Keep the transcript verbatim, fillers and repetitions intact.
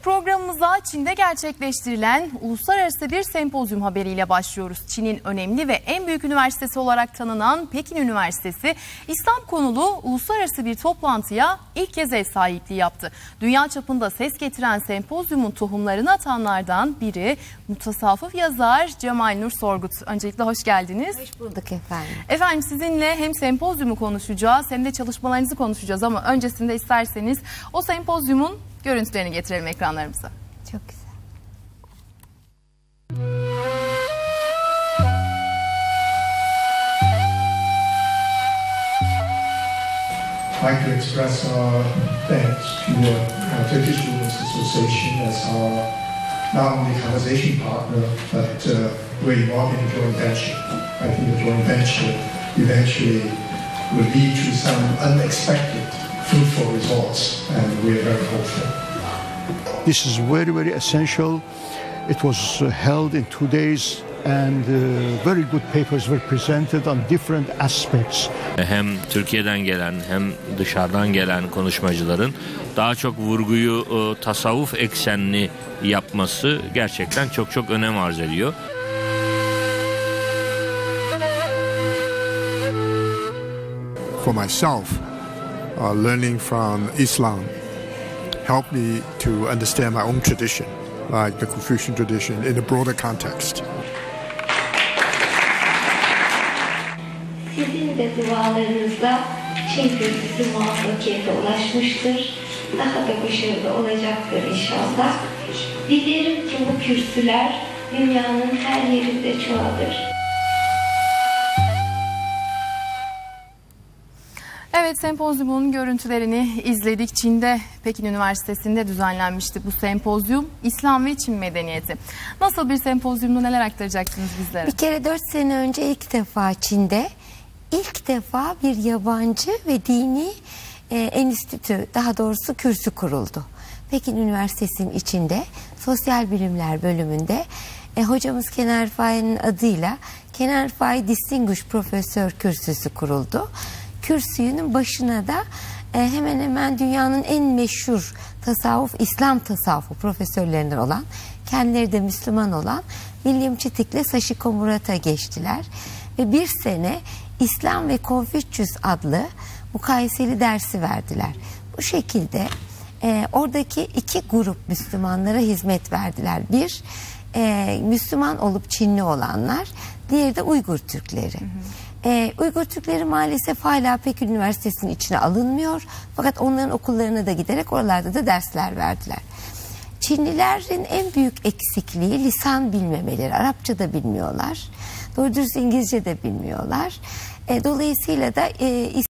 Programımıza Çin'de gerçekleştirilen uluslararası bir sempozyum haberiyle başlıyoruz. Çin'in önemli ve en büyük üniversitesi olarak tanınan Pekin Üniversitesi, İslam konulu uluslararası bir toplantıya ilk kez ev sahipliği yaptı. Dünya çapında ses getiren sempozyumun tohumlarını atanlardan biri mutasavvıf yazar Cemal Nur Sorgut. Öncelikle hoş geldiniz. Hoş bulduk efendim. Efendim sizinle hem sempozyumu konuşacağız hem de çalışmalarınızı konuşacağız ama öncesinde isterseniz o sempozyumun görüntülerini getirelim ekranlarımıza. Çok güzel. I'd like to express our thanks to the uh, Turkish Women's Association as our not only conversation partner but uh, we're involved in a joint venture. I think the joint venture eventually will lead to some unexpected fruitful results, and we are very hopeful. This is very, very essential. It was uh, held in two days, and uh, very good papers were presented on different aspects. Hem Türkiye'den gelen hem dışarıdan gelen konuşmacıların daha çok vurguyu e, tasavvuf eksenli yapması gerçekten çok çok önem arz ediyor. For myself, uh, learning from Islam helped me to understand my own tradition, like the Confucian tradition, in a broader context. Sizin de dualarınızla Çin kürsüsü muvaffakiyete ulaşmıştır. Daha da başarılı olacaktır inşallah. Dilerim ki bu kürsüler dünyanın her yerinde çoğalır. Evet, sempozyumun görüntülerini izledik. Çin'de Pekin Üniversitesi'nde düzenlenmişti bu sempozyum. İslam ve Çin medeniyeti. Nasıl bir sempozyumdu, neler aktaracaksınız bizlere? Bir kere dört sene önce ilk defa Çin'de ilk defa bir yabancı ve dini e, enstitü, daha doğrusu kürsü kuruldu. Pekin Üniversitesi'nin içinde sosyal bilimler bölümünde e, hocamız Kenan Rifai'nin adıyla Kenan Rifai Distinguished Profesör kürsüsü kuruldu. Kürsünün başına da e, hemen hemen dünyanın en meşhur tasavvuf, İslam tasavvufu profesörlerinden olan, kendileri de Müslüman olan William Chittick'le Sachiko Murata geçtiler. Ve bir sene İslam ve Confucius adlı mukayeseli dersi verdiler. Bu şekilde e, oradaki iki grup Müslümanlara hizmet verdiler. Bir, e, Müslüman olup Çinli olanlar, diğeri de Uygur Türkleri. Hı hı. Ee, Uygur Türkleri maalesef hala Pekin Üniversitesi'nin içine alınmıyor. Fakat onların okullarına da giderek oralarda da dersler verdiler. Çinlilerin en büyük eksikliği lisan bilmemeleri. Arapça da bilmiyorlar. Doğru dürüst İngilizce de bilmiyorlar. E, dolayısıyla da e,